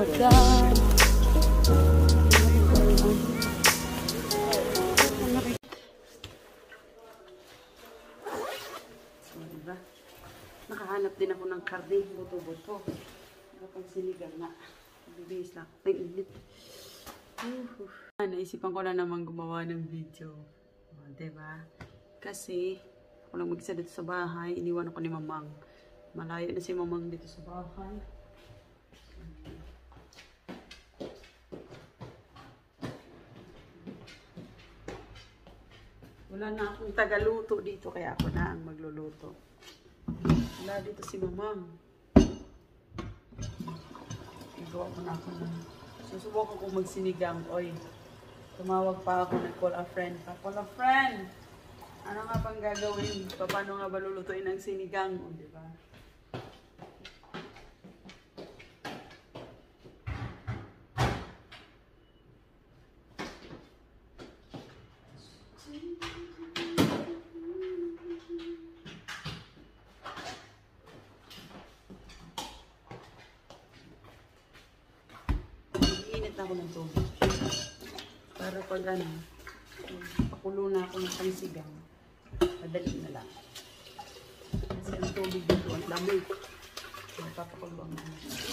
sinigang. So, diba? Nakahanap din ako ng karne, buto-buto. Kapag sinigang na. Bibihis lang. Ay, init. Naisipan ko na naman gumawa ng video. Diba? Kasi, ako lang mag-isa dito sa bahay. Iniwan ako ni Mamang. Malayo na si Mamang dito sa bahay. Wala na akong tagaluto dito, kaya ako na ang magluluto. Wala dito si Mamang. Igawa ko na ako na. Susubukan ko magsinigang. Oy, tumawag pa ako, nag-call a friend. Call a friend! Ano nga pang gagawin? Paano nga ba lulutuin ang sinigang? O, diba? Ako ng tubig para pag ano, pakulo na ako ng pansigang, madali na lang kasi ang tubig dito ang lamig, papakulo na.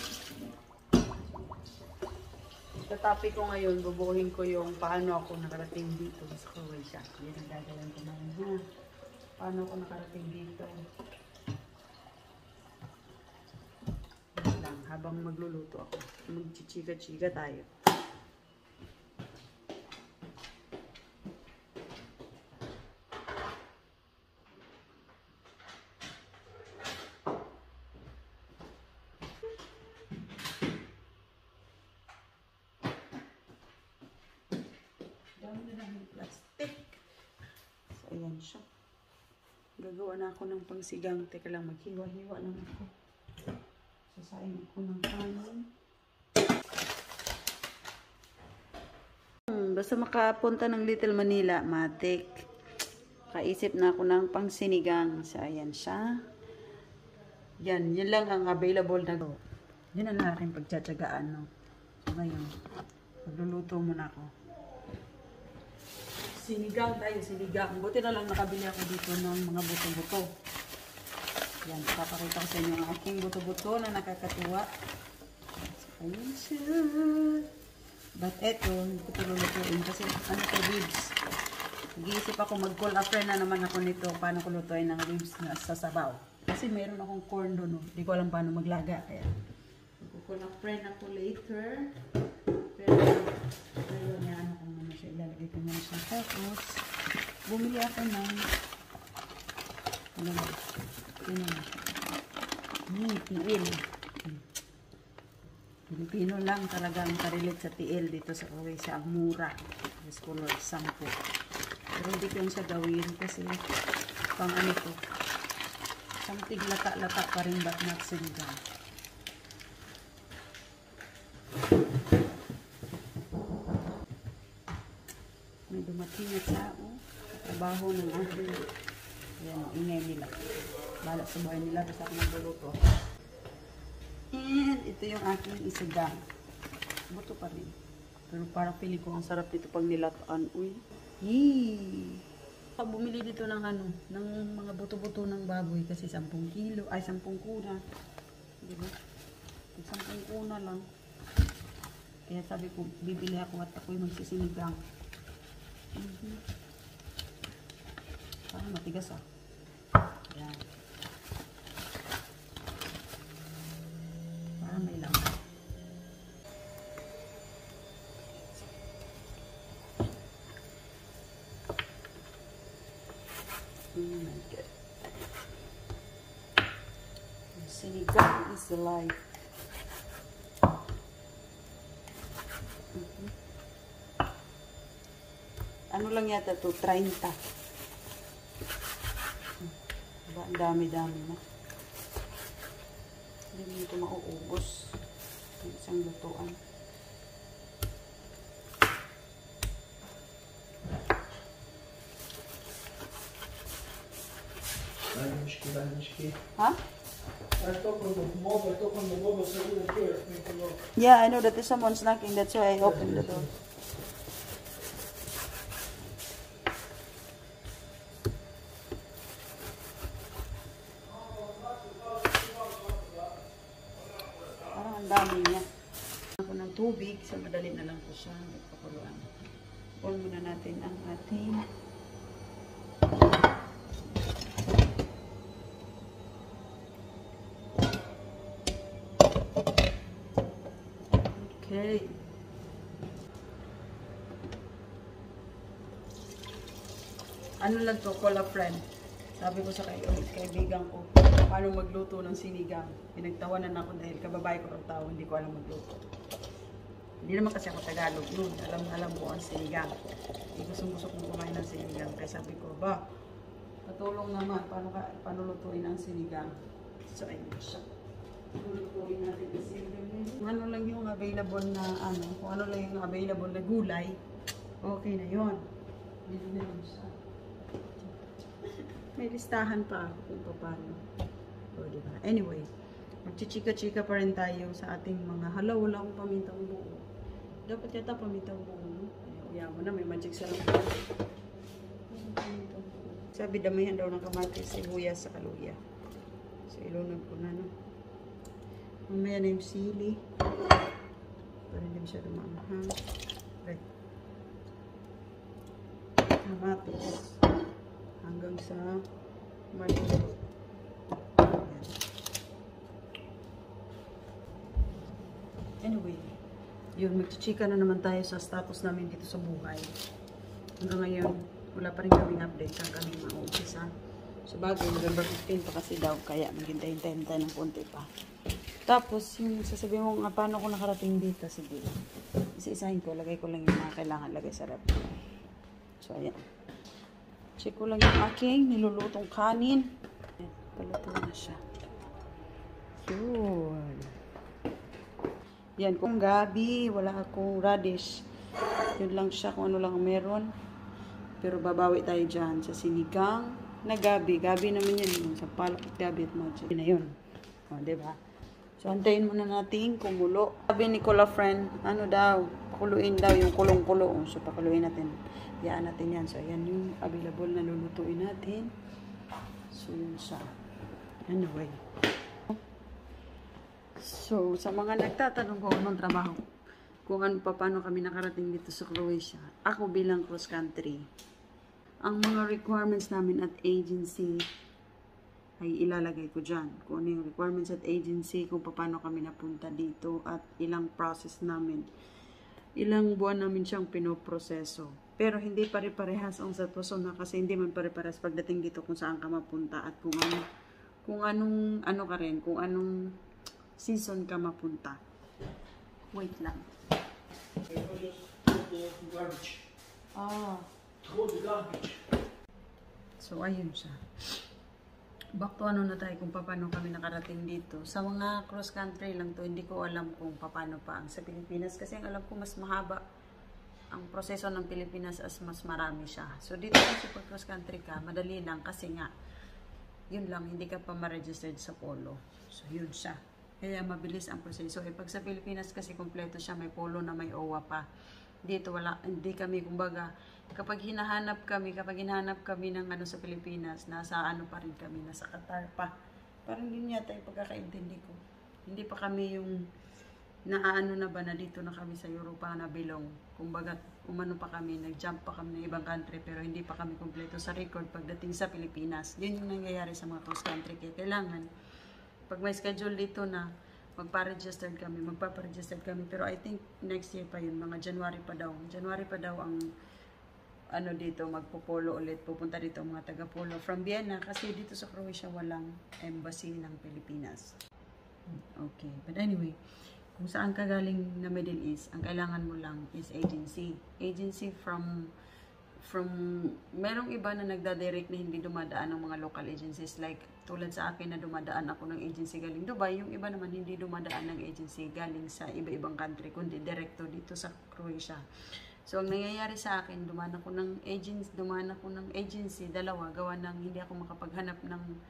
Tatapi ko ngayon, bubuhin ko yung paano ako nakarating dito sa Croatia. Yan ang gagawin ko naman, ha? Paano ako nakarating dito lang, habang magluluto ako, magchichika-chika tayo. Plastic. So, ayan siya. Gagawa na ako ng pangsigang. Teka lang, maghiwa-hiwa lang ako. Sasayin ako ng kanin. Basta makapunta ng Little Manila, matik. Kaisip na ako ng pangsinigang. So, ayan siya. Yan lang ang available na to. Yan ang aking pagtsatsagaan, no? So, ngayon, magluluto muna ako. Sinigang tayo, sinigang. Buti na lang nakabili ako dito ng mga buto-buto. Yan, papakita ko sa inyo ang aking buto-buto na nakakatuwa. So, ayun siya. But eto, hindi ko lulutuin kasi ano to, ribs. Nag-iisip ako, mag-call a friend na naman ako nito paano ko lutuin ng ribs na sa sabaw. Kasi meron akong corn doon, no? Hindi ko alam paano maglaga. Kaya, mag-call a friend ako later. Pero, ngayon niya, ano kung ano siya, ilalagay ko muna siya. Tapos, bumili ako ng, ano ba, yun na siya. Tiil. Pilipino lang talagang karilit sa tiil dito sa Croatia. Ang mura. This color, 10. Pero hindi ko yung siya gawin kasi, pang ano to, something lata-lata pa rin but not sinigang. May dumating na tao, trabaho ng aking, ayan, ingay nila. Bala sa buhay nila, basta ako nagluluto. And ito yung aking isigang. Buto pa rin. Pero parang feeling ko ang sarap dito pag nilataan. Uy. Yee! Bumili dito ng ano, ng mga buto-buto ng baboy kasi 10 kilo, ay 10 kuna. Diba? 10 kuna lang. Kaya sabi ko, bibili ako at ako'y magsisinigang. Parang matigas ah. Ayan. Parang may lang. Oh my God. Sinigang is the life. Ano lang yata to? 30. Diba? Ang dami-dami na. Hindi mo ito mauubos. Ang isang lutuan. Lalmushki. Ha? Yeah, I know that there's someone knocking. That's why I opened the door. Parang ang dami niya. Ako ng tubig, so madali na lang po siya. Nagpakuluan. On muna natin ang ating okay. Ano lang to, call a friend. Sabi ko sa kaibigan ko, paano magluto ng sinigang. Pinagtawanan ako dahil kababae ko ang tao, hindi ko alam magluto. Hindi naman kasi ako Tagalog noon. Alam ko ang sinigang. Hindi gusto kong kumain ng sinigang. Kaya sabi ko, ba, patulong naman, paano lutuin ang sinigang. So, ayun siya. Lutuin natin ang sinigang. Kung ano lang yung available na, kung ano lang yung available na gulay, okay na yun. Hindi na yun siya. May listahan pa ako kung paano. O, diba? Anyway, magchichika-chika pa rin tayo sa ating mga halaw. Wala akong pamintang buo. Dapat yata pamintang buo. Kaya mo na, may magic sarap. Sabi, damihan daw ng kamatis, sibuyas sa kaluya. So, ilunod ko na, no? Mamaya na yung sili. Para hindi siya dumamahang. Right. Kamatis. Hanggang sa maliliit. Anyway, yun, magchichika na naman tayo sa status namin dito sa buhay. Hanggang ngayon, wala pa rin kaming update saan kami mauumpisa. So bagay, November 15 pa kasi daw, kaya maghintay-hintayin tayo ng konti pa. Tapos, yung sasabihin mo nga, paano ko nakarating dito, sige. Isa-isahin ko, lagay ko lang yung mga kailangan lagay sa rep. So, ayan. Check ko lang yung aking nilulutong kanin. Ayan, paluto na siya. Yun. Yan, kung gabi, wala akong radish. Yun lang siya kung ano lang meron. Pero babawi tayo dyan sa sinigang na gabi. Gabi naman yan, sa palakit gabi at mochi. Yun na yun. O, diba? So, antayin muna natin kumulo. Sabi ni Cola Friend, ano daw, pakuluin daw yung kulong-kulo. So, pakuluin natin. Yaan natin yan. So, ayan yung available na lulutuin natin. So, yun siya. Anyway. So, sa mga nagtatanong kung anong trabaho, kung ano pa, paano kami nakarating dito sa Croatia, ako bilang cross country, ang mga requirements namin at agency ay ilalagay ko dyan. Kung ano yung requirements at agency, kung paano kami napunta dito, at ilang process namin. Ilang buwan namin siyang pinoproseso. Pero hindi pare-parehas ang sitwasyon na kasi hindi man pare-parehas pagdating dito kung saan ka mapunta at kung anong ano ka rin, kung anong season ka mapunta. Wait lang. So, ayun siya. Back to ano na tayo kung paano kami nakarating dito. Sa mga cross country lang to, hindi ko alam kung paano pa ang sa Pilipinas. Kasi ang alam ko mas mahaba ang proseso ng Pilipinas as mas marami siya. So, dito kasi pag cross country ka, madali lang kasi nga, yun lang, hindi ka pa ma-registered sa polo. So, yun siya. Kaya mabilis ang proseso. Eh, pag sa Pilipinas kasi kompleto siya, may polo na may OWA pa. Dito wala, hindi kami, kumbaga, kapag hinahanap kami ng ano sa Pilipinas, nasa ano pa rin kami, nasa Qatar pa. Parang yun yata yung pagkakaintindi ko. Hindi pa kami yung naaano na ba na dito na kami sa Europa na bilong. Kumbaga, umano pa kami, nag-jump pa kami ng ibang country, pero hindi pa kami kompleto sa record pagdating sa Pilipinas. Yun yung nangyayari sa mga cross country. Kaya kailangan, pag may schedule dito na magpa-register kami. Pero I think next year pa yun, mga January pa daw. January pa daw ang ano dito, magpopolo ulit. Pupunta dito ang mga taga-polo from Vienna kasi dito sa Croatia walang embassy ng Pilipinas. Okay, but anyway, kung saan ka galing na Middle East, ang kailangan mo lang is agency. Agency from merong iba na nagdadirect na hindi dumadaan ng mga local agencies, like tulad sa akin na dumadaan ako ng agency galing Dubai, yung iba naman hindi dumadaan ng agency galing sa iba-ibang country, kundi direkto dito sa Croatia. So, ang nangyayari sa akin, dumaan ako ng agency, dalawa, gawa ng hindi ako makapaghanap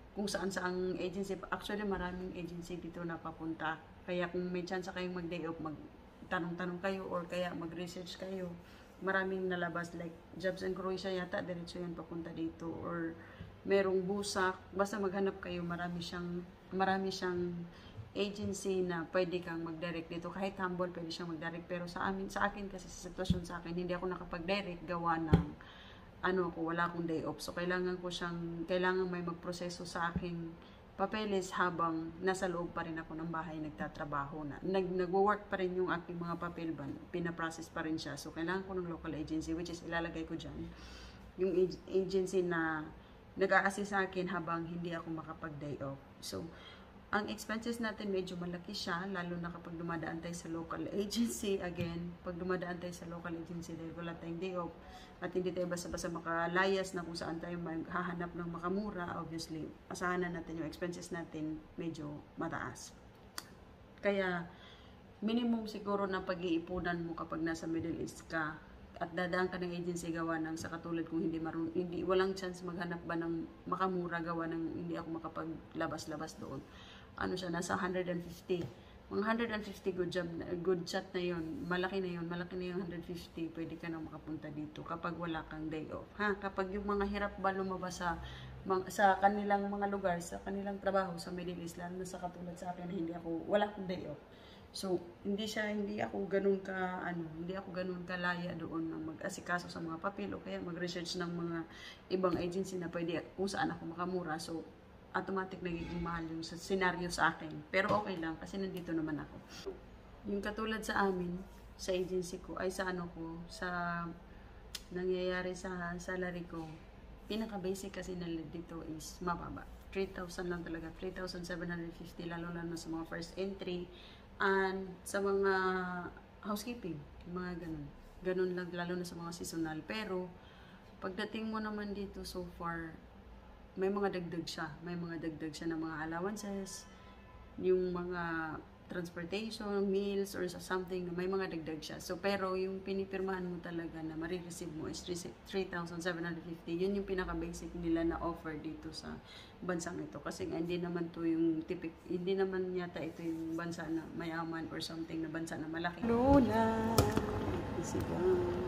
kung saan saang agency. Actually, maraming agency dito na papunta. Kaya kung may chance kayong mag-day off, magtanong-tanong kayo or kaya mag-research kayo, maraming nalabas like Jobs and Croatia yata, diretso yan papunta dito, or merong Busak, basta maghanap kayo, marami siyang agency na pwede kang mag-direct dito. Kahit Humble, pwede siyang mag-direct, pero sa akin kasi sa sitwasyon sa akin, hindi ako nakapag-direct gawa ng wala akong day off. So, kailangan may magproseso sa aking papeles habang nasa loob pa rin ako ng bahay nagtatrabaho na. Nagwo-work pa rin yung aking mga papel ban, pinaprocess pa rin siya. So, kailangan ko ng local agency, which is ilalagay ko dyan. Yung agency na nag-a-assist sa akin habang hindi ako makapag-day off. So, ang expenses natin medyo malaki siya, lalo na kapag dumadaan tayo sa local agency. Again, pag dumadaan tayo sa local agency dahil wala tayong day off at hindi tayo basta-basta makalayas na kung saan tayo hahanap ng makamura, obviously, asahan natin yung expenses natin medyo mataas. Kaya, minimum siguro na pag-iipunan mo kapag nasa Middle East ka at dadaan ka ng agency gawa ng sa katulad kung walang chance maghanap ba ng makamura gawa ng hindi ako makapaglabas-labas doon. Nasa 150. Mga 150 good shot na yun. Malaki na yun 150. Pwede ka na makapunta dito kapag wala kang day off. Kapag yung mga hirap ba lumabas sa kanilang mga lugar, sa kanilang trabaho sa Middle East, lalo na sa katulad sa akin, wala akong day off. So, hindi ako ganun kalaya doon na mag-asikaso sa mga papel o kaya mag-research ng mga ibang agency na pwede kung saan ako makamura. So, automatic nagiging mahal yung scenario sa akin. Pero okay lang kasi nandito naman ako. Yung katulad sa amin, sa agency ko, ay sa nangyayari sa salary ko, pinaka-basic kasi na dito is mababa. 3,000 lang talaga. 3,750 lalo na sa mga first entry and sa mga housekeeping. Mga ganun. Ganun lang lalo na sa mga seasonal. Pero, pagdating mo naman dito so far, may mga dagdag siya. May mga dagdag siya ng mga allowances, yung mga transportation, meals, or something, may mga dagdag siya. So, pero yung pinipirmahan mo talaga na marireceive mo is 3,750. Yun yung pinaka-basic nila na offer dito sa bansang ito. Kasi hindi naman yata ito yung bansa na mayaman or something na bansa na malaki. Lola! Isigang.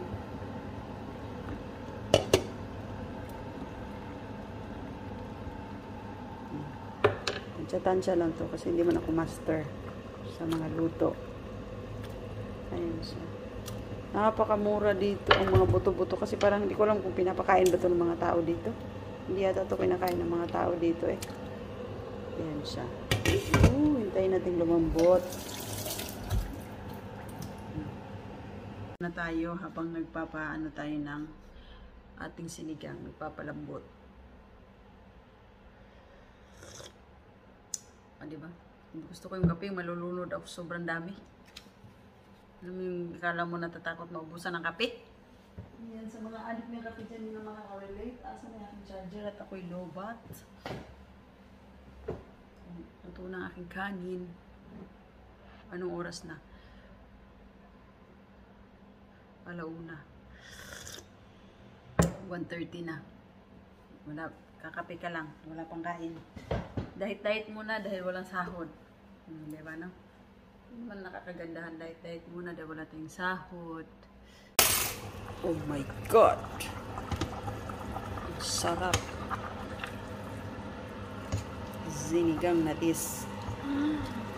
Tansya lang to kasi hindi man ako master sa mga luto. Ayun siya. Napakamura dito ang mga buto-buto kasi parang hindi ko alam kung pinapakain ba ito ng mga tao dito. Hindi yata ito pinakain ng mga tao dito eh. Ayan siya. Hintayin natin lumambot. Na tayo habang nagpapaano tayo ng ating sinigang, nagpapalambot. Diba? Gusto ko yung kape, malulunod ako, sobrang dami. Alam mo yung kala mo natatakot maubusan ng kape? Yan, sa mga adik ng kape dyan na makaka-relate. Asa na yung charger at ako'y lobat. Ito na aking kanin. Anong oras na? Alauna. 1:30 na. Kakape ka lang. Wala pang kain. Diet muna dahil walang sahod. Diba, no? Hindi man nakakagandahan. Diet muna dahil wala tayong sahod. Oh my God! Sarap. Sinigang na this.